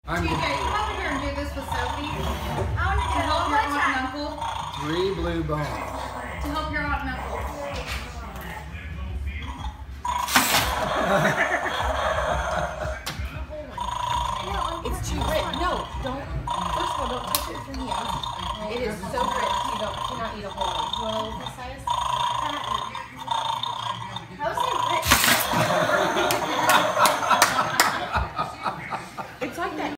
TJ, come over here and do this with Sophie. I want to help your aunt and uncle. 3 blue balls. To help your aunt and uncle. It's too rich. No, don't. First of all, don't touch it with your hands. It is so rich. You cannot eat a whole one. You want to look this size?